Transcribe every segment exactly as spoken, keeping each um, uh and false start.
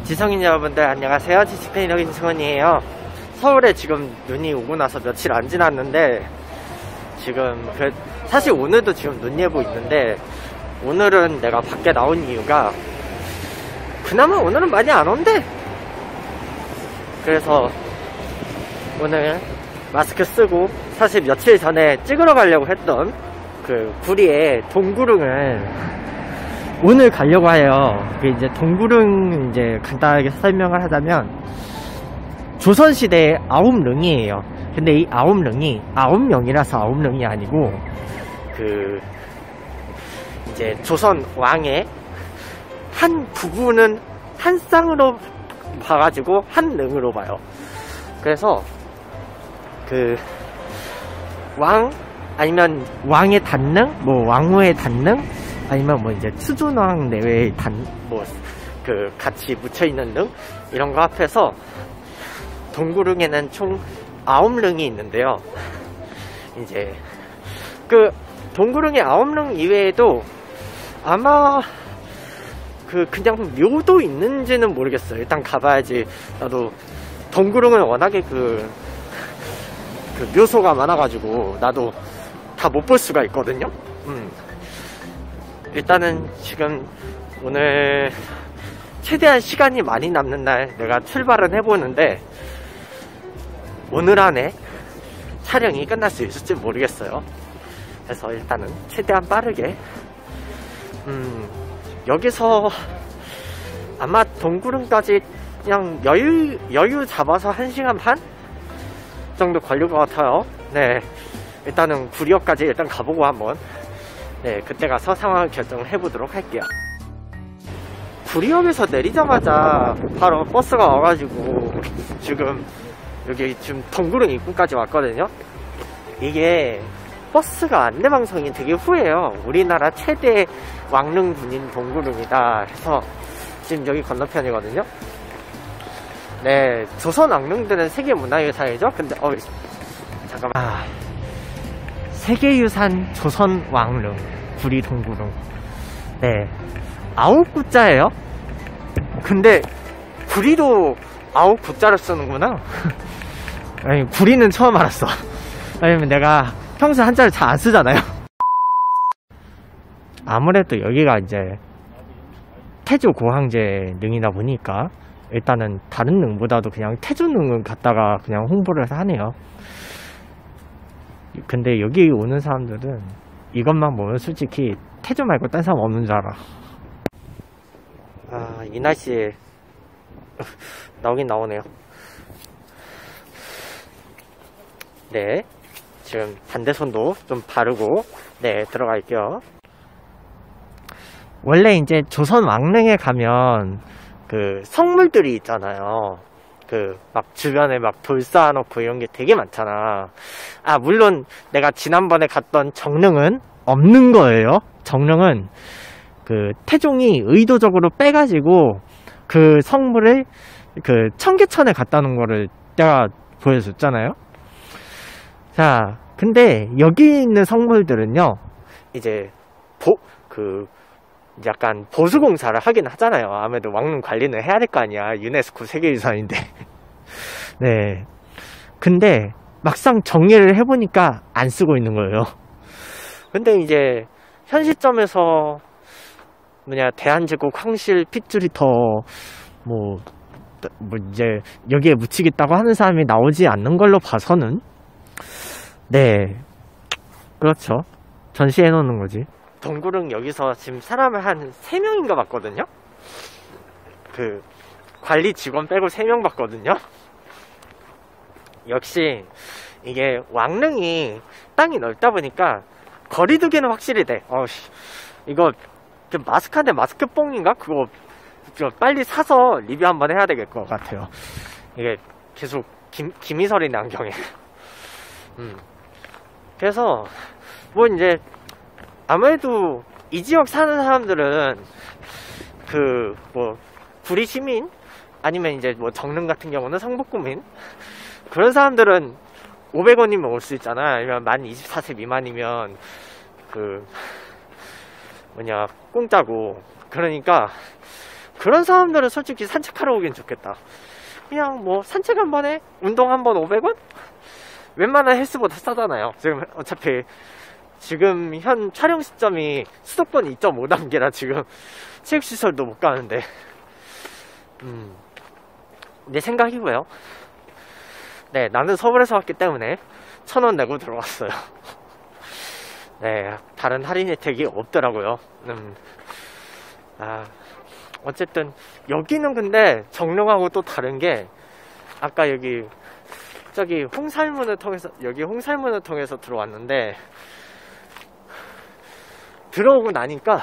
지성인 여러분들 안녕하세요. 지식페이너 김승원이에요. 서울에 지금 눈이 오고 나서 며칠 안 지났는데 지금 그 사실 오늘도 지금 눈 예보 있는데 오늘은 내가 밖에 나온 이유가 그나마 오늘은 많이 안 온대. 그래서 오늘 마스크 쓰고 사실 며칠 전에 찍으러 가려고 했던 그 구리에 동구릉을 오늘 가려고 해요. 이제 동구릉 이제 간단하게 설명을 하자면 조선시대의 아홉릉이에요. 근데 이 아홉릉이 아홉 명이라서 아홉릉이 아니고 그 이제 조선 왕의 한 부분은 한 쌍으로 봐가지고 한 릉으로 봐요. 그래서 그 왕 아니면 왕의 단릉, 뭐 왕후의 단릉, 아니면 뭐 이제 추존왕 내외의 단, 뭐, 그, 같이 묻혀있는 릉? 이런 거 합해서, 동구릉에는 총 아홉 릉이 있는데요. 이제, 그, 동구릉의 아홉 릉 이외에도 아마, 그, 그냥 묘도 있는지는 모르겠어요. 일단 가봐야지. 나도, 동구릉은 워낙에 그, 그 묘소가 많아가지고, 나도 다 못 볼 수가 있거든요. 음. 일단은 지금 오늘 최대한 시간이 많이 남는 날 내가 출발은 해보는데 오늘 안에 촬영이 끝날 수 있을지 모르겠어요. 그래서 일단은 최대한 빠르게 음 여기서 아마 동구릉까지 그냥 여유 여유 잡아서 한 시간 반 정도 걸릴 것 같아요. 네, 일단은 구리역까지 일단 가보고 한번 네, 그때 가서 상황을 결정을 해보도록 할게요. 구리역에서 내리자마자 바로 버스가 와가지고 지금 여기 지금 동구릉 입구까지 왔거든요. 이게 버스가 안내방송이 되게 후해요. 우리나라 최대 왕릉군인 동구릉이다 해서 지금 여기 건너편이거든요. 네, 조선 왕릉들은 세계문화유산이죠. 근데 어 잠깐만 아, 세계유산 조선 왕릉 구리 동구릉. 네, 아홉 구자예요. 근데 구리도 아홉 구자를 쓰는구나. 아니, 구리는 처음 알았어. 왜냐면 내가 평소 한자를 잘 안 쓰잖아요. 아무래도 여기가 이제 태조 고항제 능이다 보니까 일단은 다른 능보다도 그냥 태조 능을 갖다가 그냥 홍보를 하네요. 근데 여기 오는 사람들은 이것만 보면 솔직히 태조 말고 딴 사람 없는 줄 알아. 아, 이 날씨에 나오긴 나오네요. 네, 지금 반대손도 좀 바르고 네, 들어갈게요. 원래 이제 조선 왕릉에 가면 그 성물들이 있잖아요. 그 막 주변에 막 돌 쌓아놓고 이런 게 되게 많잖아. 아, 물론 내가 지난번에 갔던 정릉은 없는 거예요. 정릉은 그 태종이 의도적으로 빼가지고 그 성물을 그 청계천에 갖다 놓은 거를 내가 보여줬잖아요. 자, 근데 여기 있는 성물들은요, 이제 보, 그 약간 보수공사를 하긴 하잖아요. 아무래도 왕릉 관리는 해야 될 거 아니야. 유네스코 세계유산인데. 네. 근데 막상 정리를 해보니까 안 쓰고 있는 거예요. 근데 이제 현 시점에서 뭐냐 대한제국 황실 핏줄이 더 뭐 뭐 이제 여기에 묻히겠다고 하는 사람이 나오지 않는 걸로 봐서는 네, 그렇죠. 전시해 놓는 거지. 동구릉 여기서 지금 사람을 한 세 명인가 봤거든요. 그 관리 직원 빼고 세 명 봤거든요. 역시 이게 왕릉이 땅이 넓다 보니까 거리두기는 확실히 돼. 어씨, 이거 좀 마스크한테 마스크 뽕인가? 그거 좀 빨리 사서 리뷰 한번 해야 될 것 같아요. 이게 계속 김, 김희설이네 안경에. 음. 그래서 뭐 이제 아무래도 이 지역 사는 사람들은 그 뭐 구리 시민 아니면 이제 뭐 정릉 같은 경우는 성북구민 그런 사람들은 오백 원이면 올 수 있잖아. 아니면 만 이십사 세 미만이면 그 뭐냐 공짜고. 그러니까 그런 사람들은 솔직히 산책하러 오긴 좋겠다. 그냥 뭐 산책 한 번에 운동 한 번 오백 원? 웬만한 헬스보다 싸잖아요. 지금 어차피 지금 현 촬영 시점이 수도권 이 점 오 단계라 지금 체육시설도 못 가는데 음, 내 생각이고요. 네, 나는 서울에서 왔기 때문에 천 원 내고 들어왔어요. 네, 다른 할인 혜택이 없더라고요. 음, 아, 어쨌든 여기는 근데 정릉하고 또 다른 게 아까 여기 저기 홍살문을 통해서 여기 홍살문을 통해서 들어왔는데 들어오고 나니까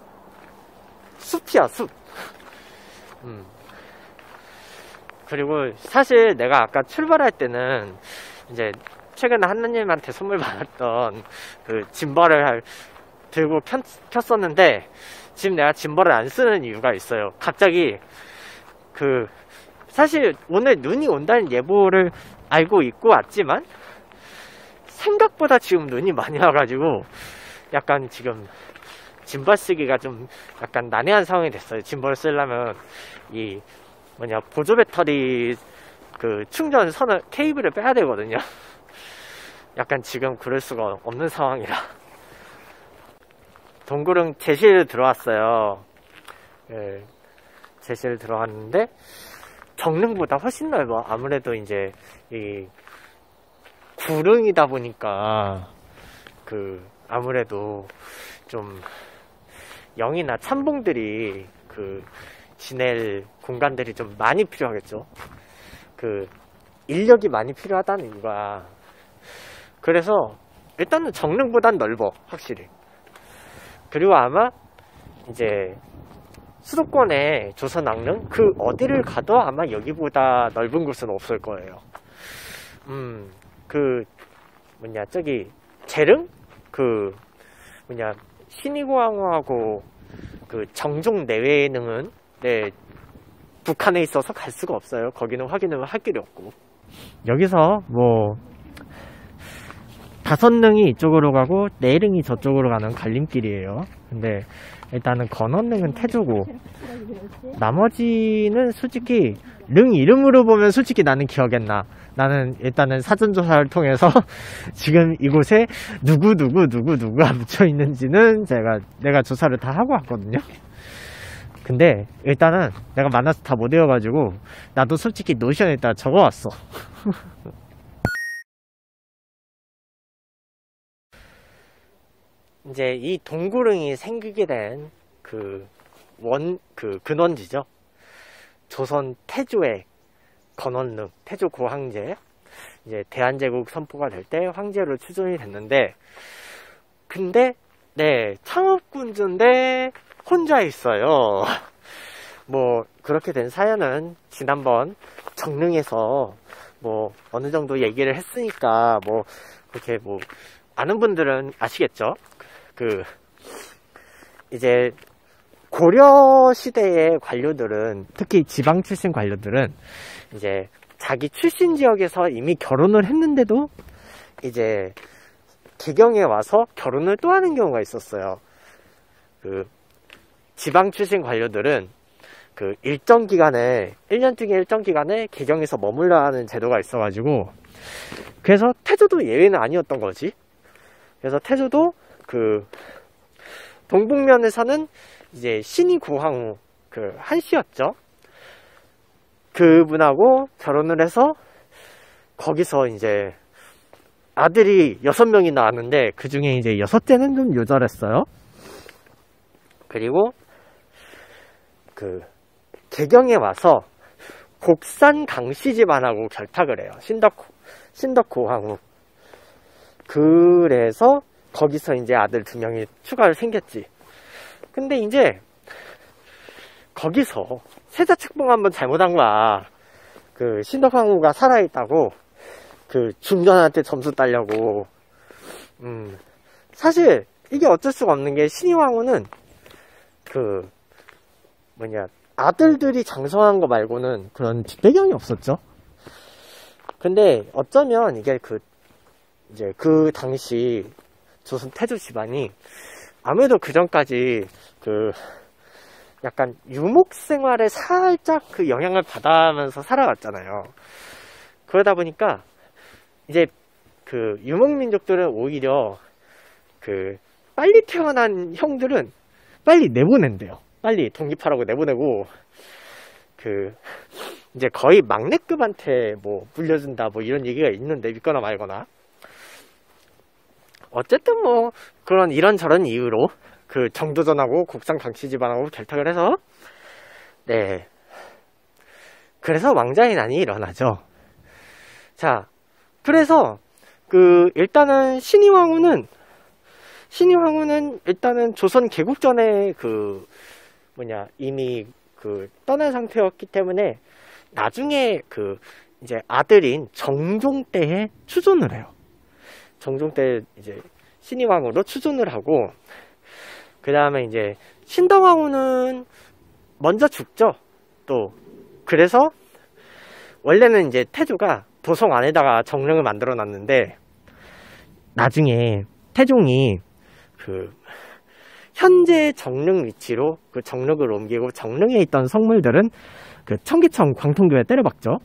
숲이야 숲. 음. 그리고 사실 내가 아까 출발할 때는 이제 최근에 하느님한테 선물 받았던 그 짐벌을 들고 켰, 켰었는데 지금 내가 짐벌을 안 쓰는 이유가 있어요. 갑자기 그 사실 오늘 눈이 온다는 예보를 알고 있고 왔지만 생각보다 지금 눈이 많이 와가지고 약간 지금 짐벌 쓰기가 좀 약간 난해한 상황이 됐어요. 짐벌 쓰려면 이 뭐냐 보조 배터리 그 충전 선을 케이블을 빼야 되거든요. 약간 지금 그럴 수가 없는 상황이라. 동구릉 제실 들어왔어요. 예, 제실 들어왔는데 정릉보다 훨씬 넓어. 아무래도 이제 이 구릉이다 보니까 그 아무래도 좀 영이나 참봉들이 그 지낼 공간들이 좀 많이 필요하겠죠. 그 인력이 많이 필요하다는 이유가. 그래서 일단은 정릉보단 넓어 확실히. 그리고 아마 이제 수도권의 조선 왕릉 그 어디를 가도 아마 여기보다 넓은 곳은 없을 거예요. 음, 그 뭐냐 저기 재릉 그 뭐냐 신의고항호하고 그 정종 내외능은 네 북한에 있어서 갈 수가 없어요. 거기는 확인을 할 길이 없고. 여기서 뭐 다섯릉이 이쪽으로 가고 네릉이 저쪽으로 가는 갈림길이에요. 근데 일단은 건원릉은 태조고 나머지는 솔직히 릉 이름으로 보면 솔직히 나는 기억이 안 나. 나는 일단은 사전조사를 통해서 지금 이곳에 누구 누구 누구 누구가 묻혀 있는지는 제가 내가 조사를 다 하고 왔거든요. 근데 일단은 내가 만나서 다 못 외워가지고 나도 솔직히 노션에다 적어왔어. 이제 이 동구릉이 생기게 된 그 원, 그 근원지죠. 조선 태조의 건원릉, 태조 고황제. 이제 대한제국 선포가 될 때 황제로 추존이 됐는데, 근데, 네, 창업군주인데 혼자 있어요. 뭐, 그렇게 된 사연은 지난번 정릉에서 뭐, 어느 정도 얘기를 했으니까, 뭐, 그렇게 뭐, 아는 분들은 아시겠죠? 그 이제 고려 시대의 관료들은 특히 지방 출신 관료들은 이제 자기 출신 지역에서 이미 결혼을 했는데도 이제 개경에 와서 결혼을 또 하는 경우가 있었어요. 그 지방 출신 관료들은 그 일정 기간에 일 년 중에 일정 기간에 개경에서 머물러 하는 제도가 있어가지고 그래서 태조도 예외는 아니었던 거지. 그래서 태조도 그 동북면에 사는 이제 신의고항우 그 한씨였죠. 그분하고 결혼을 해서 거기서 이제 아들이 여섯 명이 나왔는데 그 중에 이제 여섯째는 좀 요절했어요. 그리고 그 개경에 와서 곡산 강씨 집안하고 결탁을 해요. 신덕 신덕고항우. 그래서 거기서 이제 아들 두 명이 추가로 생겼지. 근데 이제 거기서 세자책봉 한번 잘못한 거야. 그 신덕황후가 살아있다고 그 중전한테 점수 따려고. 음 사실 이게 어쩔 수가 없는 게 신의황후는 그 뭐냐 아들들이 장성한 거 말고는 그런 뒷배경이 없었죠. 근데 어쩌면 이게 그 이제 그 당시 조선 태조 집안이 아무래도 그 전까지 그 약간 유목 생활에 살짝 그 영향을 받아면서 살아갔잖아요. 그러다 보니까 이제 그 유목민족들은 오히려 그 빨리 태어난 형들은 빨리 내보낸대요. 빨리 독립하라고 내보내고, 그 이제 거의 막내급한테 뭐 물려준다 뭐 이런 얘기가 있는데, 믿거나 말거나. 어쨌든 뭐 그런 이런저런 이유로 그 정도전하고 국상 강씨 집안하고 결탁을 해서, 네, 그래서 왕자의 난이 일어나죠. 자, 그래서 그 일단은 신의왕후는 신의왕후는 일단은 조선 개국 전에 그 뭐냐 이미 그 떠난 상태였기 때문에 나중에 그 이제 아들인 정종 때에 추존을 해요. 정종 때 이제 신의왕후로 추존을 하고, 그 다음에 이제 신덕왕후는 먼저 죽죠. 또 그래서 원래는 이제 태조가 도성 안에다가 정릉을 만들어 놨는데, 나중에 태종이 그 현재 정릉 위치로 그 정릉을 옮기고, 정릉에 있던 성물들은 그 청계천 광통교에 때려박죠.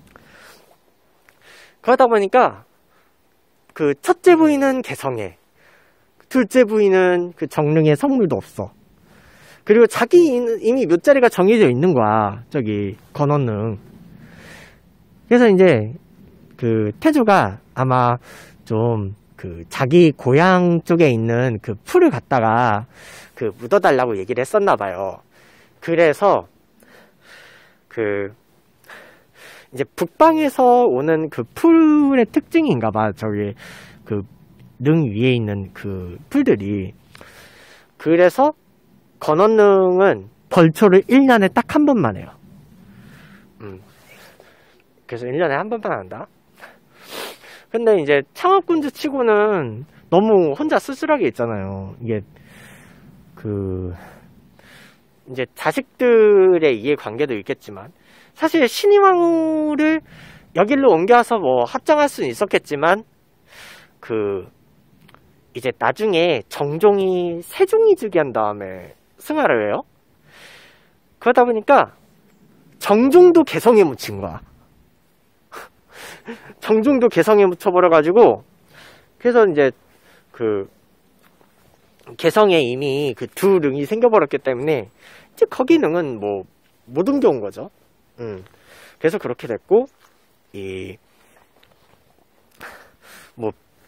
그러다 보니까 그 첫째 부인은 개성에, 둘째 부인은 그 정릉에 성물도 없어. 그리고 자기 이미 묘자리가 정해져 있는 거야, 저기 건원릉. 그래서 이제 그 태조가 아마 좀 그 자기 고향 쪽에 있는 그 풀을 갖다가 그 묻어달라고 얘기를 했었나 봐요. 그래서 그 이제 북방에서 오는 그 풀의 특징인가 봐. 저기 그 능 위에 있는 그 풀들이. 그래서 건원릉은 벌초를 일 년에 딱 한 번만 해요. 음. 그래서 일 년에 한 번만 한다. 근데 이제 창업군주 치고는 너무 혼자 쓸쓸하게 있잖아요. 이게 그 이제 자식들의 이해관계도 있겠지만, 사실 신의왕후를 여길로 옮겨와서 뭐 합장할 수는 있었겠지만, 그 이제 나중에 정종이 세종이 즉위한 다음에 승하를 해요. 그러다 보니까 정종도 개성에 묻힌 거야. 정종도 개성에 묻혀버려가지고, 그래서 이제 그 개성에 이미 그 두 릉이 생겨버렸기 때문에 이제 거기 능은 뭐 못 옮겨온 거죠. 음. 그래서 그렇게 됐고, 이 뭐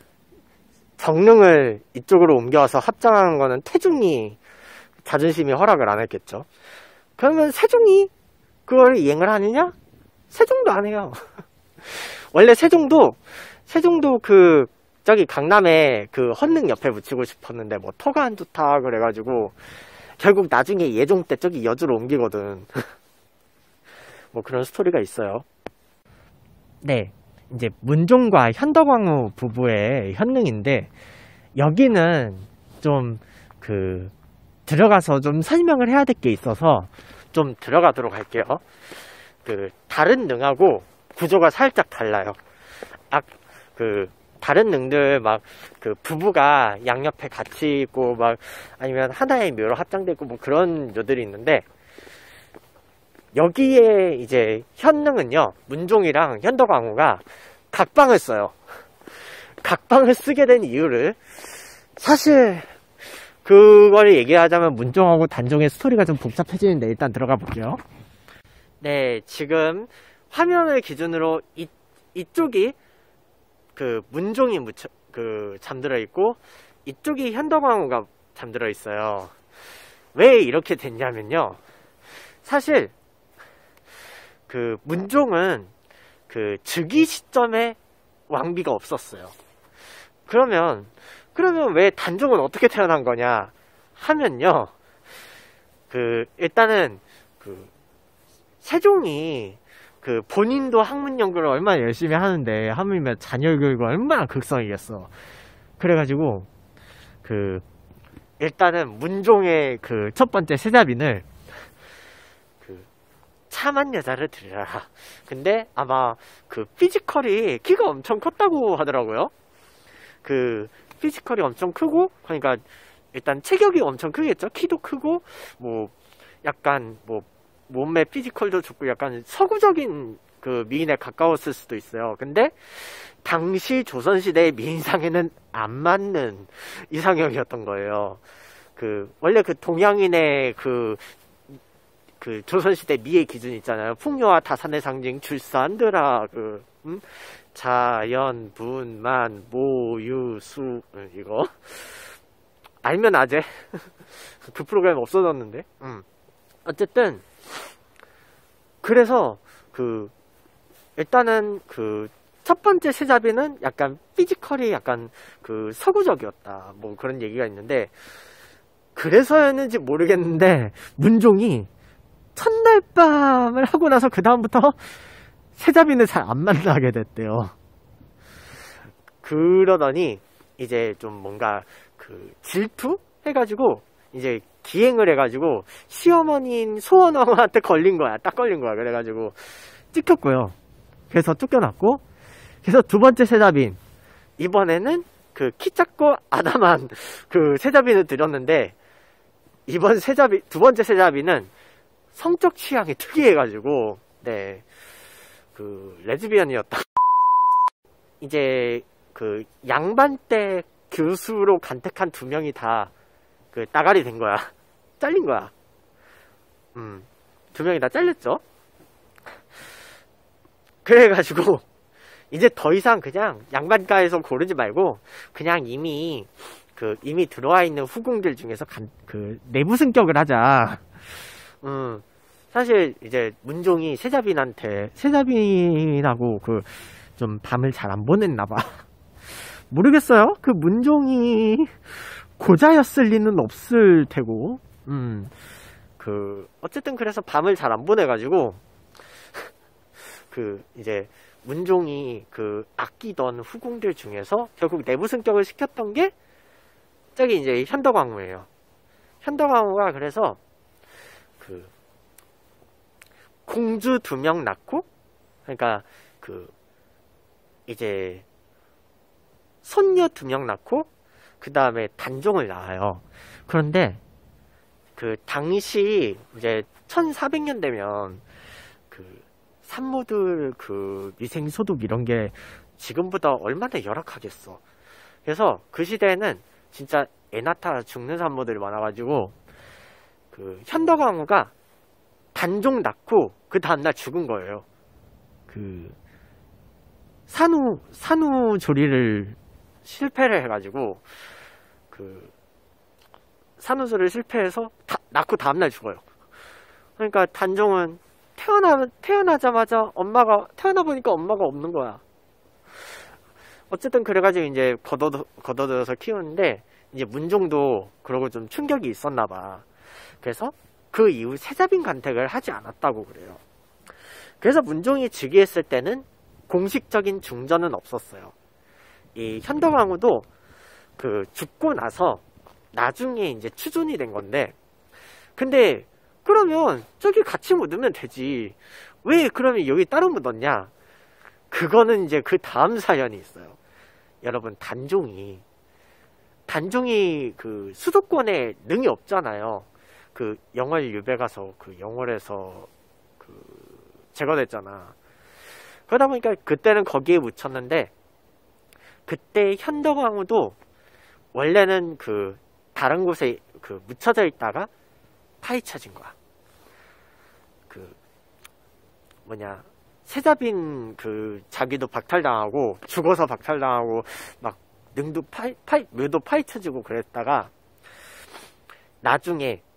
정릉을 이쪽으로 옮겨와서 합장하는 거는 태종이 자존심이 허락을 안 했겠죠. 그러면 세종이 그걸 이행을 하느냐? 세종도 안 해요. 원래 세종도 세종도 그 저기 강남에 그 헌릉 옆에 붙이고 싶었는데 뭐 터가 안 좋다 그래가지고 결국 나중에 예종 때 저기 여주로 옮기거든. 뭐 그런 스토리가 있어요. 네, 이제 문종과 현덕왕후 부부의 현릉인데, 여기는 좀 그 들어가서 좀 설명을 해야 될 게 있어서 좀 들어가도록 할게요. 그 다른 능하고 구조가 살짝 달라요. 아, 그 다른 능들 막 그 부부가 양옆에 같이 있고 막 아니면 하나의 묘로 합장돼 있고 뭐 그런 묘들이 있는데, 여기에 이제 현능은요, 문종이랑 현덕왕후가 각방을 써요. 각방을 쓰게 된 이유를, 사실 그걸 얘기하자면 문종하고 단종의 스토리가 좀 복잡해지는데 일단 들어가 볼게요. 네, 지금 화면을 기준으로 이, 이쪽이 그 문종이 묻혀, 그 잠들어 있고 이쪽이 현덕왕후가 잠들어 있어요. 왜 이렇게 됐냐면요, 사실 그 문종은 그 즉위 시점에 왕비가 없었어요. 그러면 그러면 왜 단종은 어떻게 태어난 거냐 하면요, 그 일단은 그 세종이 그 본인도 학문 연구를 얼마나 열심히 하는데 하물며 자녀 교육을 얼마나 극성이겠어. 그래가지고 그 일단은 문종의 그 첫 번째 세자빈을 그 참한 여자를 들여라. 근데 아마 그 피지컬이 키가 엄청 컸다고 하더라고요. 그 피지컬이 엄청 크고, 그러니까 일단 체격이 엄청 크겠죠. 키도 크고 뭐 약간 뭐 몸매 피지컬도 좋고 약간 서구적인 그 미인에 가까웠을 수도 있어요. 근데 당시 조선시대의 미인상에는 안 맞는 이상형이었던 거예요. 그 원래 그 동양인의 그 그 조선시대 미의 기준 있잖아요. 풍요와 다산의 상징 출산드라 그 음? 자연 분만 모유수 이거 알면 아재 그 프로그램 없어졌는데 음. 어쨌든 그래서 그 일단은 그 첫 번째 세자비는 약간 피지컬이 약간 그 서구적이었다 뭐 그런 얘기가 있는데 그래서였는지 모르겠는데 문종이 첫날 밤을 하고 나서 그 다음부터 세자비는 잘 안 만나게 됐대요. 그러더니 이제 좀 뭔가 그 질투 해가지고 이제 기행을 해가지고 시어머니인 소원왕한테 걸린 거야. 딱 걸린 거야. 그래가지고 찍혔고요. 그래서 쫓겨났고 그래서 두 번째 세자빈 이번에는 그 키 작고 아담한 그 세자빈을 들였는데 이번 세자빈 두 번째 세자빈은 성적 취향이 특이해가지고 네 그 레즈비언이었다. 이제 그 양반 때 교수로 간택한 두 명이 다 그 따갈이 된 거야. 잘린 거야. 음, 두 명이 다 잘렸죠. 그래가지고 이제 더 이상 그냥 양반가에서 고르지 말고 그냥 이미 그 이미 들어와 있는 후궁들 중에서 간, 그 내부 승격을 하자. 음, 사실 이제 문종이 세자빈한테 세자빈하고 그 좀 밤을 잘 안 보냈나봐. 모르겠어요. 그 문종이 고자였을 리는 없을 테고, 음, 그 어쨌든 그래서 밤을 잘 안 보내가지고 그 이제 문종이 그 아끼던 후궁들 중에서 결국 내부 승격을 시켰던 게 저기 이제 현덕왕후예요. 현덕왕후가 그래서 그 공주 두 명 낳고, 그러니까 그 이제 손녀 두 명 낳고 그 다음에 단종을 낳아요. 그런데 그 당시 이제 천사백 년 되면 그 산모들 그 위생소독 이런 게 지금보다 얼마나 열악하겠어. 그래서 그 시대에는 진짜 애 낳다 죽는 산모들이 많아가지고 그 현덕왕후가 단종 낳고 그 다음날 죽은 거예요. 그 산후 산후 조리를 실패를 해가지고 그 산후조리를 실패해서 다, 낳고 다음날 죽어요. 그러니까 단종은 태어나 태어나자마자 엄마가 태어나 보니까 엄마가 없는 거야. 어쨌든 그래가지고 이제 걷어들, 걷어들여서 키우는데 이제 문종도 그러고 좀 충격이 있었나 봐. 그래서 그 이후 세자빈 간택을 하지 않았다고 그래요. 그래서 문종이 즉위했을 때는 공식적인 중전은 없었어요. 이 현덕왕후도 그 죽고 나서 나중에 이제 추존이 된 건데, 근데 그러면 저기 같이 묻으면 되지. 왜 그러면 여기 따로 묻었냐? 그거는 이제 그 다음 사연이 있어요. 여러분, 단종이 단종이 그 수도권에 능이 없잖아요. 그 영월 유배 가서 그 영월에서 그 제거됐잖아. 그러다 보니까 그때는 거기에 묻혔는데, 그때 현덕왕후도 원래는 그 다른 곳에 그 묻혀져 있다가 파헤쳐진 거야. 그 뭐냐, 세자빈 그 자기도 박탈당하고 죽어서 박탈당하고 막 능도 파이, 파이, 묘도 파헤쳐지고 그랬다가 나중에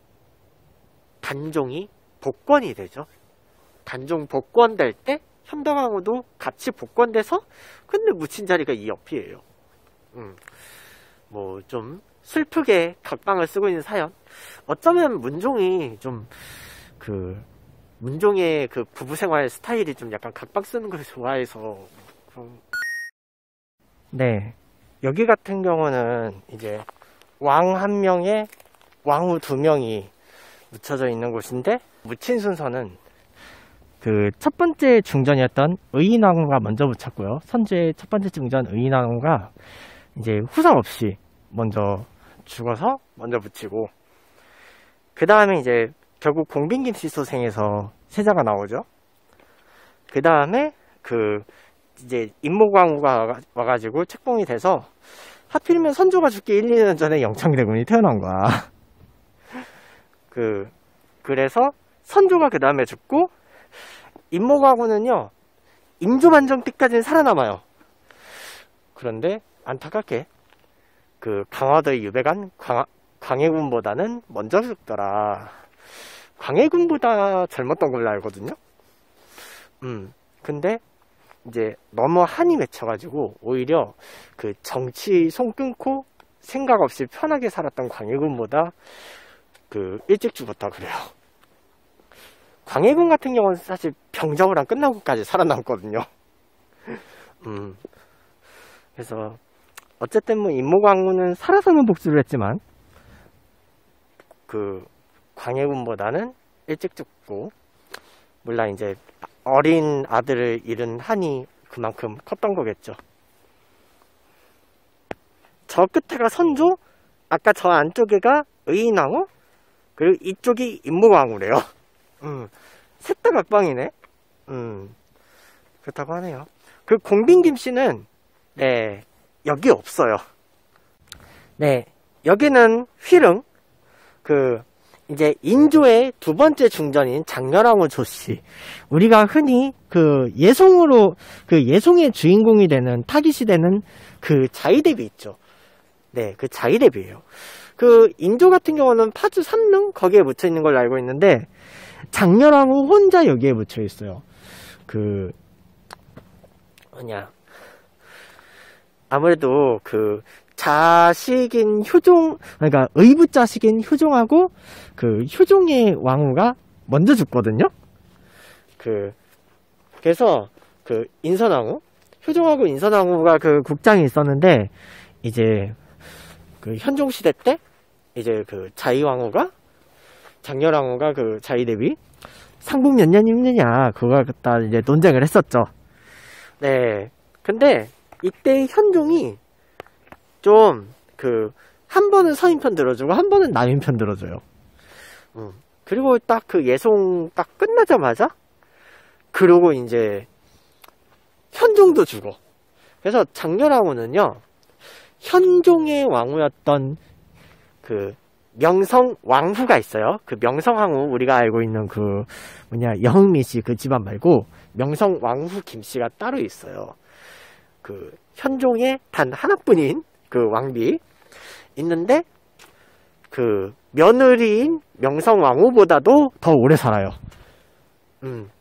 단종이 복권이 되죠. 단종 복권될 때 현덕왕후도 같이 복권돼서 근데 묻힌 자리가 이 옆이에요. 음, 뭐 좀 슬프게 각방을 쓰고 있는 사연. 어쩌면 문종이 좀 그 문종의 그 부부생활 스타일이 좀 약간 각방 쓰는 걸 좋아해서. 좀... 네, 여기 같은 경우는 이제 왕 한 명에 왕후 두 명이 묻혀져 있는 곳인데, 묻힌 순서는 그 첫 번째 중전이었던 의인왕후가 먼저 묻혔고요. 선조의 첫 번째 중전 의인왕후가 이제 후사 없이 먼저 죽어서 먼저 묻히고, 그 다음에 이제 결국 공빈김씨소생에서 세자가 나오죠. 그 다음에 그 이제 임모광우가 와가지고 책봉이 돼서 하필이면 선조가 죽기 일, 이 년 전에 영창대군이 태어난 거야. 그 그래서 선조가 그 다음에 죽고 임모광우는요 임조반정 때까지는 살아남아요. 그런데 안타깝게 그 강화도의 유배관 광, 광해군보다는 먼저 죽더라. 광해군보다 젊었던 걸로 알거든요. 음 근데 이제 너무 한이 맺혀가지고 오히려 그 정치 손 끊고 생각 없이 편하게 살았던 광해군보다 그 일찍 죽었다 그래요. 광해군 같은 경우는 사실 병자호란 끝나고까지 살아남거든요. 음 그래서 어쨌든 뭐 임모광우는 살아서는 복수를 했지만 그 광해군보다는 일찍 죽고, 물론 이제 어린 아들을 잃은 한이 그만큼 컸던 거겠죠. 저 끝에가 선조, 아까 저 안쪽에가 의인왕후, 그리고 이쪽이 임모광우래요. 음, 셋 다 각방이네. 음, 그렇다고 하네요. 그 공빈김씨는 네 여기 없어요. 네 여기는 휘릉, 그 이제 인조의 두 번째 중전인 장렬왕후 조씨, 우리가 흔히 그 예송으로 그 예송의 주인공이 되는 타깃이 되는 그 자의대비 있죠. 네, 그 자의대비예요. 그 인조 같은 경우는 파주 삼릉 거기에 묻혀 있는 걸로 알고 있는데 장렬왕후 혼자 여기에 묻혀 있어요. 그 뭐냐 아무래도 그 자식인 효종, 그러니까 의붓 자식인 효종하고 그 효종의 왕후가 먼저 죽거든요. 그 그래서 그 인선왕후, 효종하고 인선왕후가 그 국장이 있었는데 이제 그 현종 시대 때 이제 그 자의왕후가 장렬왕후가 그 자의 대비 상복 몇 년 입느냐 그걸 갖다 이제 논쟁을 했었죠. 네, 근데 이때 현종이 좀 그 한 번은 서인 편 들어주고 한 번은 남인 편 들어줘요. 음. 그리고 딱 그 예송 딱 끝나자마자 그러고 이제 현종도 죽어. 그래서 장렬왕후는요 현종의 왕후였던 그 명성 왕후가 있어요. 그 명성 왕후, 우리가 알고 있는 그 뭐냐 여흥미 씨 그 집안 말고 명성 왕후 김씨가 따로 있어요. 그 현종의 단 하나뿐인 그 왕비 있는데 그 며느리인 명성 왕후보다도 더 오래 살아요. 음.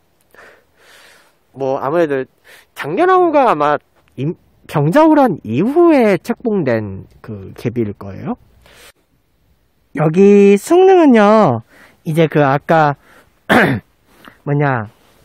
뭐 아무래도 장렬왕후가 아마 임, 병자호란 이후에 책봉된 그 계비일 거예요. 여기 숭릉은요 이제 그 아까 뭐냐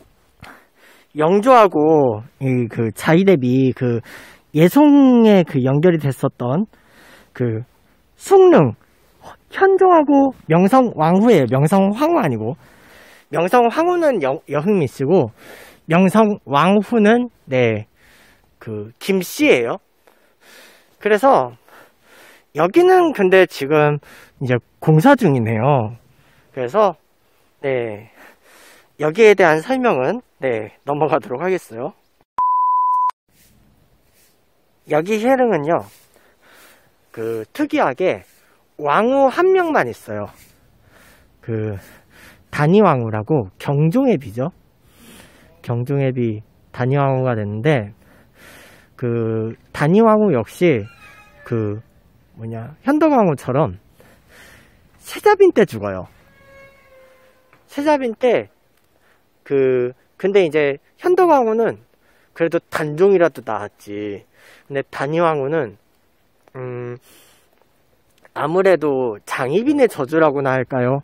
영조하고 이 그 자의대비 그 예송에 그 연결이 됐었던 그 숭릉, 현종하고 명성왕후예요. 명성황후 아니고 명성황후는 여, 여흥미 씨고 명성왕후는 네 그 김씨예요. 그래서 여기는 근데 지금 이제 공사 중이네요. 그래서 네 여기에 대한 설명은 네 넘어가도록 하겠어요. 여기 휘릉은요 그 특이하게 왕후 한 명만 있어요. 그 단위왕후라고 경종의 비죠. 경종의 비 단위왕후가 됐는데 그 단위왕후 역시 그 뭐냐 현덕왕후처럼 세자빈 때 죽어요. 세자빈 때 그 근데 이제 현덕왕후는 그래도 단종이라도 나았지. 근데 단위왕후는 음 아무래도 장희빈의 저주라고나 할까요?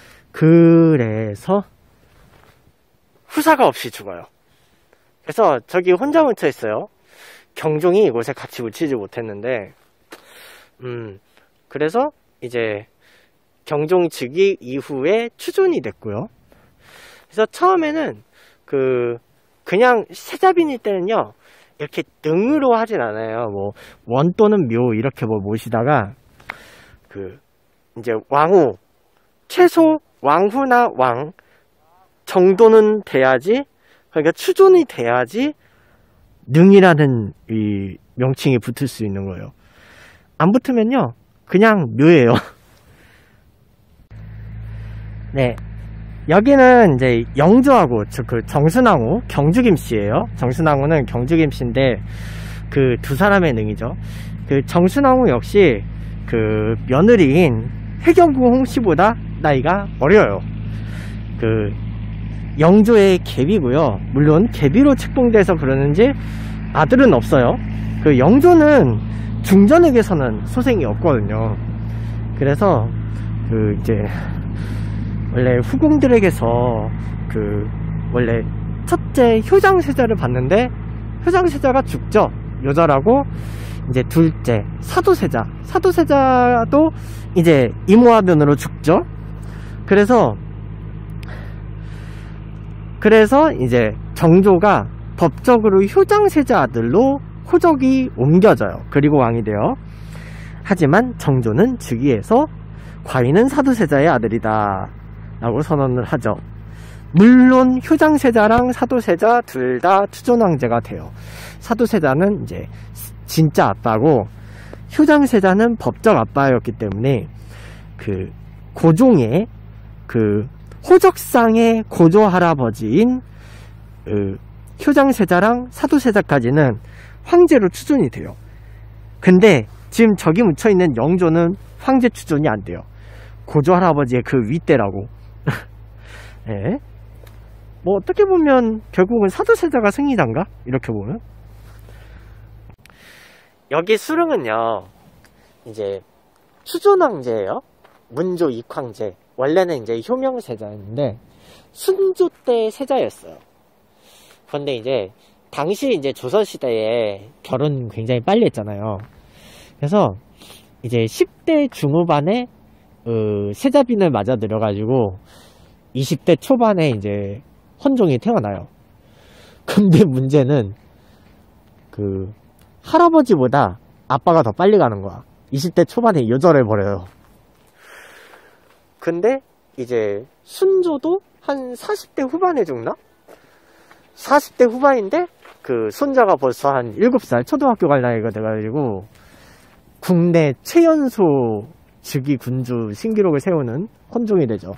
그래서 후사가 없이 죽어요. 그래서 저기 혼자 묻혀 있어요. 경종이 이곳에 같이 묻히지 못했는데 음 그래서 이제 경종 즉위 이후에 추존이 됐고요. 그래서 처음에는 그 그냥 세자빈일 때는요 이렇게 능으로 하진 않아요. 뭐 원 또는 묘 이렇게 뭐 모시다가 그 이제 왕후 최소 왕후나 왕 정도는 돼야지, 그러니까 추존이 돼야지 능이라는 이 명칭이 붙을 수 있는 거예요. 안 붙으면요 그냥 묘예요. 네, 여기는 이제 영조하고 그 정순왕후 경주김씨예요. 정순왕후는 경주김씨인데 그 두 사람의 능이죠. 그 정순왕후 역시 그 며느리인 해경궁 홍씨보다 나이가 어려요. 그 영조의 계비고요. 물론 계비로 책봉돼서 그러는지 아들은 없어요. 그 영조는 중전에게서는 소생이 없거든요. 그래서 그 이제 원래 후궁들에게서 그 원래 첫째 효장세자를 봤는데 효장세자가 죽죠. 여자라고. 이제 둘째 사도세자 사도세자도 이제 이모화변으로 죽죠. 그래서 그래서 이제 정조가 법적으로 효장세자 아들로 호적이 옮겨져요. 그리고 왕이 돼요. 하지만 정조는 즉위해서 과인은 사도세자의 아들이다 라고 선언을 하죠. 물론 효장세자랑 사도세자 둘 다 추존왕제가 돼요. 사도세자는 이제 진짜 아빠고 효장세자는 법적 아빠였기 때문에 그 고종의 그 호적상의 고조 할아버지인 그 효장세자랑 사도세자까지는 황제로 추존이 돼요. 근데 지금 저기 묻혀있는 영조는 황제 추존이 안 돼요. 고조 할아버지의 그 윗대라고. 네. 뭐 어떻게 보면 결국은 사도세자가 승리단가? 이렇게 보면. 여기 수릉은요 이제 추존왕제예요. 문조 익황제. 원래는 이제 효명세자였는데 순조 때 세자였어요. 그런데 이제 당시 이제 조선시대에 결혼 굉장히 빨리 했잖아요. 그래서 이제 십 대 중후반에 어, 세자빈을 맞아 들여가지고 이십 대 초반에 이제 헌종이 태어나요. 근데 문제는 그 할아버지보다 아빠가 더 빨리 가는 거야. 이십 대 초반에 여절해버려요. 근데 이제 순조도 한 사십 대 후반에 죽나? 사십 대 후반인데 그 손자가 벌써 한 일곱 살 초등학교 갈 나이가 돼가지고 국내 최연소 즉위 군주 신기록을 세우는 헌종이 되죠.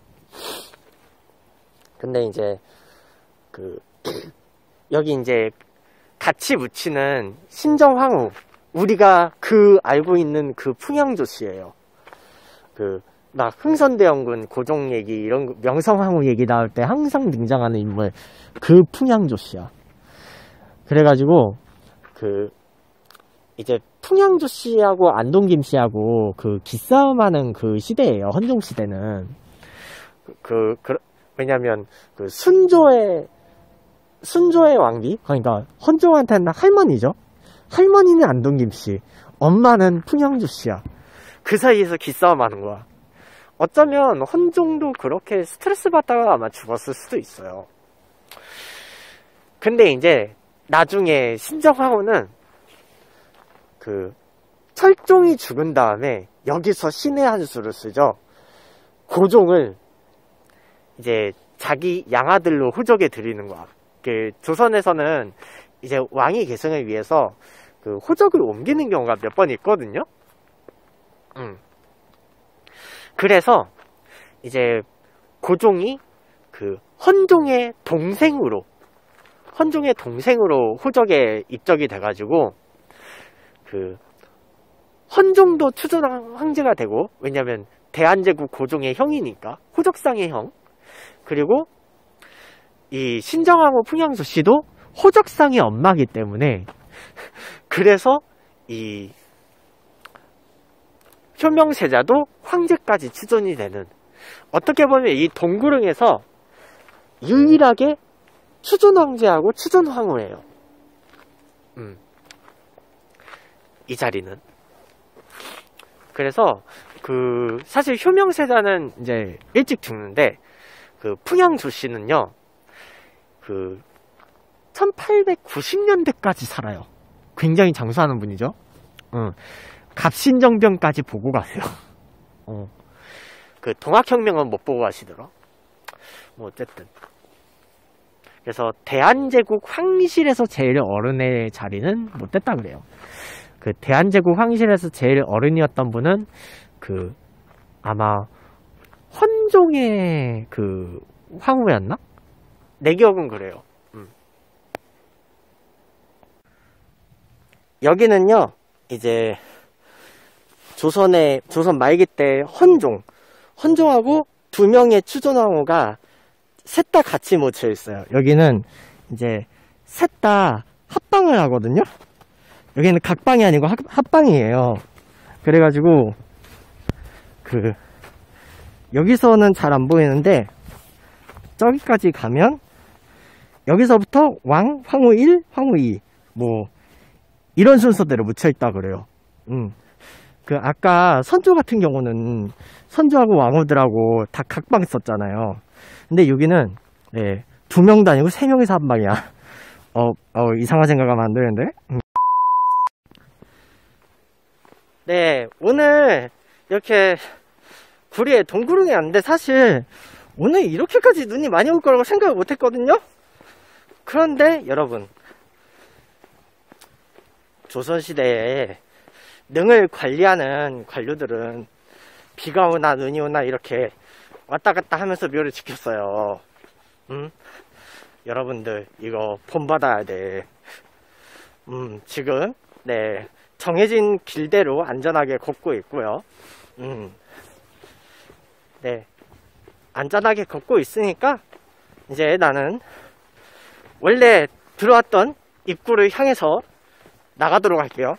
근데 이제 그 여기 이제 같이 묻히는 신정황후, 우리가 그 알고 있는 그 풍양조씨예요. 그 막 흥선대원군 고종 얘기 이런 명성황후 얘기 나올 때 항상 등장하는 인물, 그 풍양조씨야. 그래가지고 그 이제 풍양조씨하고 안동김씨하고 그 기싸움하는 그 시대예요. 헌종 시대는 그, 그 왜냐면 그 순조의 순조의 왕비, 그러니까 헌종한테는 할머니죠. 할머니는 안동김씨, 엄마는 풍양조씨야. 그 사이에서 기싸움하는 거야. 어쩌면 헌종도 그렇게 스트레스 받다가 아마 죽었을 수도 있어요. 근데 이제 나중에 신정황후는 그 철종이 죽은 다음에 여기서 신의 한 수를 쓰죠. 고종을 이제 자기 양아들로 호적에 들이는 거야. 그 조선에서는 이제 왕위 계승을 위해서 그 호적을 옮기는 경우가 몇 번 있거든요. 음. 그래서 이제 고종이 그 헌종의 동생으로 헌종의 동생으로 호적에 입적이 돼가지고 그 헌종도 추존 황제가 되고, 왜냐면 대한제국 고종의 형이니까 호적상의 형, 그리고 이 신정황후 풍양조씨도 호적상의 엄마이기 때문에 그래서 이 효명세자도 황제까지 추존이 되는, 어떻게 보면 이 동구릉에서 유일하게 추존황제하고 추존황후예요. 음. 이 자리는. 그래서 그 사실 효명세자는 이제 일찍 죽는데 그 풍양조씨는요 그 천팔백구십 년대까지 살아요. 굉장히 장수하는 분이죠. 어. 갑신정변까지 보고 가세요. 어. 그 동학혁명은 못 보고 가시더라. 뭐 어쨌든 그래서 대한제국 황실에서 제일 어른의 자리는 못 됐다 그래요. 그 대한제국 황실에서 제일 어른이었던 분은 그 아마 헌종의 그 황후였나? 내 기억은 그래요. 음. 여기는요 이제 조선의 조선 말기 때 헌종 헌종하고 두 명의 추존왕후가 셋 다 같이 묻혀 있어요. 여기는 이제 셋 다 합방을 하거든요. 여기는 각방이 아니고 합, 합방이에요. 그래가지고 그 여기서는 잘 안 보이는데 저기까지 가면 여기서부터 왕, 황후 일, 황후 이 뭐 이런 순서대로 묻혀 있다 그래요. 음. 그 아까 선조 같은 경우는 선조하고 왕후들하고 다 각방 썼잖아요. 근데 여기는 네, 두 명도 아니고 세 명이서 한 방이야. 어, 어 이상한 생각하면 안 되는데. 음. 네, 오늘 이렇게 구리에 동구릉이 왔는데 사실 오늘 이렇게까지 눈이 많이 올 거라고 생각을 못 했거든요. 그런데 여러분, 조선시대에 능을 관리하는 관료들은 비가 오나 눈이 오나 이렇게 왔다 갔다 하면서 묘를 지켰어요. 음? 여러분들 이거 본받아야 돼. 음, 지금 네 정해진 길대로 안전하게 걷고 있고요. 음, 네 안전하게 걷고 있으니까 이제 나는 원래 들어왔던 입구를 향해서 나가도록 할게요.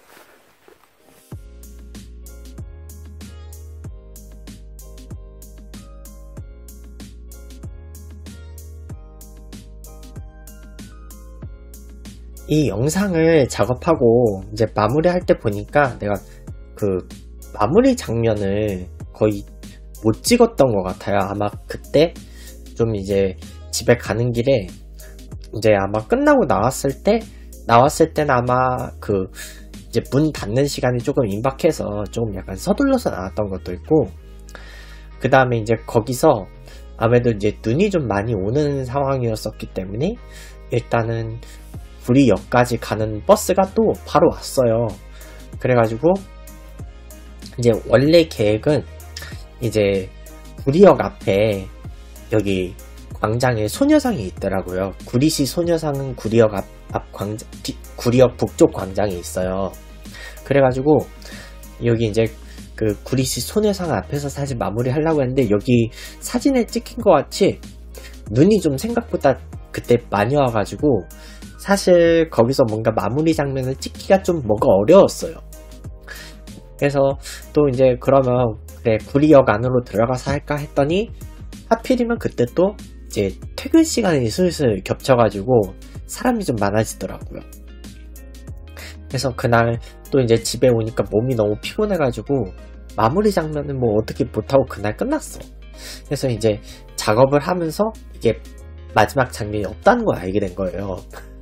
이 영상을 작업하고 이제 마무리할 때 보니까 내가 그 마무리 장면을 거의 못 찍었던 것 같아요. 아마 그때 좀 이제 집에 가는 길에 이제 아마 끝나고 나왔을 때 나왔을 때는 아마 그 이제 문 닫는 시간이 조금 임박해서 조금 약간 서둘러서 나왔던 것도 있고, 그 다음에 이제 거기서 아무래도 이제 눈이 좀 많이 오는 상황이었었기 때문에 일단은 구리역까지 가는 버스가 또 바로 왔어요. 그래가지고 이제 원래 계획은 이제 구리역 앞에 여기 광장에 소녀상이 있더라고요. 구리시 소녀상은 구리역 앞, 앞 광장, 뒤, 구리역 북쪽 광장에 있어요. 그래가지고 여기 이제 그 구리시 소녀상 앞에서 사실 마무리 하려고 했는데, 여기 사진에 찍힌 것 같이 눈이 좀 생각보다 그때 많이 와가지고 사실 거기서 뭔가 마무리 장면을 찍기가 좀 뭔가 어려웠어요. 그래서 또 이제 그러면 그래 구리역 안으로 들어가서 할까 했더니 하필이면 그때 또 이제 퇴근 시간이 슬슬 겹쳐가지고 사람이 좀 많아지더라고요. 그래서 그날 또 이제 집에 오니까 몸이 너무 피곤해가지고 마무리 장면은 뭐 어떻게 못하고 그날 끝났어. 그래서 이제 작업을 하면서 이게 마지막 장면이 없다는 걸 알게 된 거예요.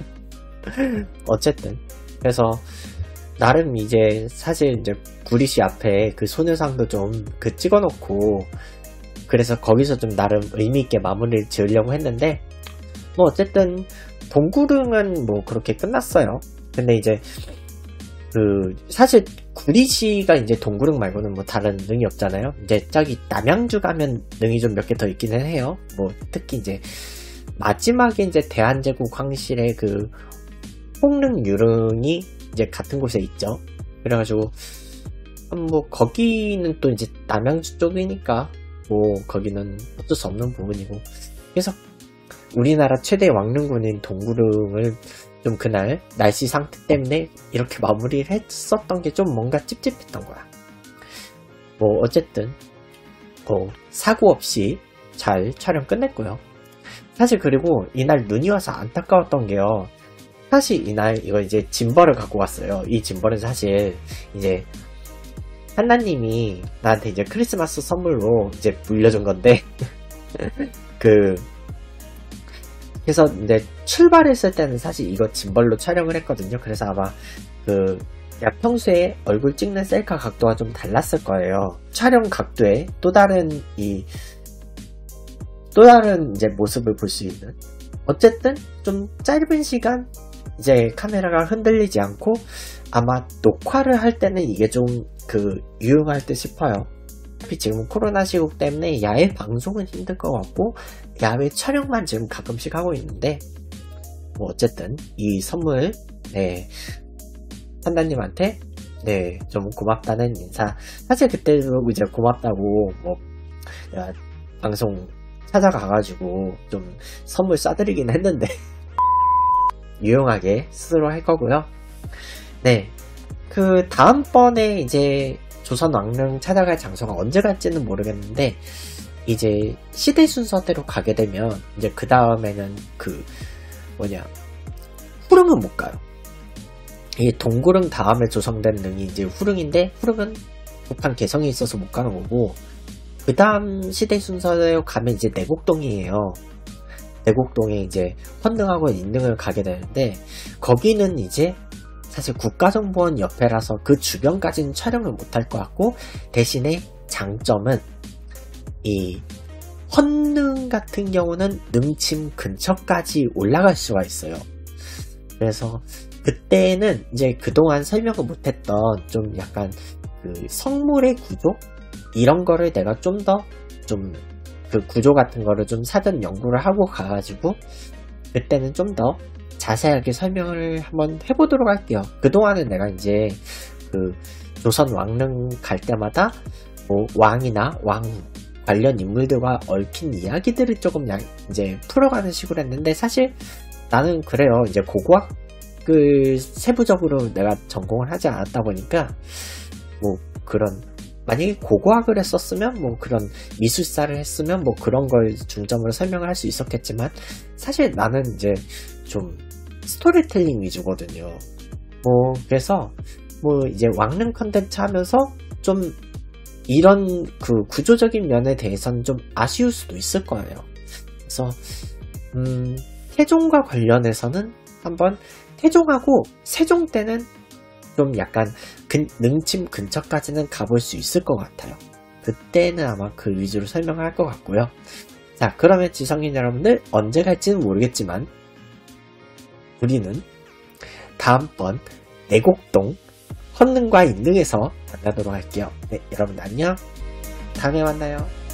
어쨌든 그래서 나름 이제 사실 이제 구리시 앞에 그 소녀상도 좀 그 찍어놓고 그래서 거기서 좀 나름 의미있게 마무리를 지으려고 했는데, 뭐 어쨌든 동구릉은 뭐 그렇게 끝났어요. 근데 이제 그 사실 구리시가 이제 동구릉 말고는 뭐 다른 능이 없잖아요. 이제 저기 남양주 가면 능이 좀 몇 개 더 있기는 해요. 뭐 특히 이제 마지막에 이제 대한제국 황실의 그 홍릉 유릉이 이제 같은 곳에 있죠. 그래가지고 뭐 거기는 또 이제 남양주 쪽이니까 뭐 거기는 어쩔 수 없는 부분이고, 그래서 우리나라 최대 왕릉군인 동구릉을 좀 그날 날씨 상태 때문에 이렇게 마무리를 했었던 게 좀 뭔가 찝찝했던 거야. 뭐 어쨌든 뭐 사고 없이 잘 촬영 끝냈고요. 사실 그리고 이날 눈이 와서 안타까웠던 게요, 사실 이날 이거 이제 짐벌을 갖고 왔어요. 이 짐벌은 사실 이제 한나님이 나한테 이제 크리스마스 선물로 이제 물려준 건데 그 그래서 이제 출발했을 때는 사실 이거 짐벌로 촬영을 했거든요. 그래서 아마 그 야, 평소에 얼굴 찍는 셀카 각도가 좀 달랐을 거예요. 촬영 각도에 또 다른 이 또 다른 이제 모습을 볼 수 있는, 어쨌든 좀 짧은 시간 이제 카메라가 흔들리지 않고 아마 녹화를 할 때는 이게 좀 그 유용할 듯 싶어요. 지금 코로나 시국 때문에 야외 방송은 힘들 것 같고 야외 촬영만 지금 가끔씩 하고 있는데, 뭐 어쨌든 이 선물, 네, 판다님한테 네 좀 고맙다는 인사. 사실 그때도 이제 고맙다고 뭐 내가 방송 찾아가가지고 좀 선물 쏴드리긴 했는데 유용하게 스스로 할 거고요. 네, 그 다음번에 이제 조선 왕릉 찾아갈 장소가 언제 갈지는 모르겠는데, 이제 시대 순서대로 가게 되면 이제 그 다음에는 그 뭐냐 후릉은 못 가요. 이 동구릉 다음에 조성된 능이 이제 후릉인데, 후릉은 북한 개성이 있어서 못 가는 거고, 그 다음 시대 순서대로 가면 이제 내곡동이에요. 내곡동에 이제 헌능하고 인능을 가게 되는데, 거기는 이제 사실 국가정보원 옆에라서 그 주변까지는 촬영을 못할 것 같고, 대신에 장점은 이 헌능 같은 경우는 능침 근처까지 올라갈 수가 있어요. 그래서 그때는 이제 그동안 설명을 못했던 좀 약간 그 성물의 구조? 이런 거를 내가 좀 더 좀 그 구조 같은 거를 좀 사전 연구를 하고 가가지고 그때는 좀 더 자세하게 설명을 한번 해보도록 할게요. 그동안은 내가 이제 그 조선 왕릉 갈 때마다 뭐 왕이나 왕 관련 인물들과 얽힌 이야기들을 조금 양, 이제 풀어가는 식으로 했는데, 사실 나는 그래요. 이제 고고학을 세부적으로 내가 전공을 하지 않았다 보니까 뭐 그런, 만약에 고고학을 했었으면 뭐 그런 미술사를 했으면 뭐 그런 걸 중점으로 설명을 할 수 있었겠지만, 사실 나는 이제 좀 스토리텔링 위주거든요. 뭐 그래서 뭐 이제 왕릉 컨텐츠 하면서 좀 이런 그 구조적인 면에 대해서는 좀 아쉬울 수도 있을 거예요. 그래서 음, 태종과 관련해서는 한번, 태종하고 세종 때는 좀 약간 근, 능침 근처까지는 가볼 수 있을 것 같아요. 그때는 아마 그 위주로 설명을 할 것 같고요. 자, 그러면 지성인 여러분들 언제 갈지는 모르겠지만 우리는 다음번 내곡동 헌능과 인능에서 만나도록 할게요. 네, 여러분 안녕. 다음에 만나요.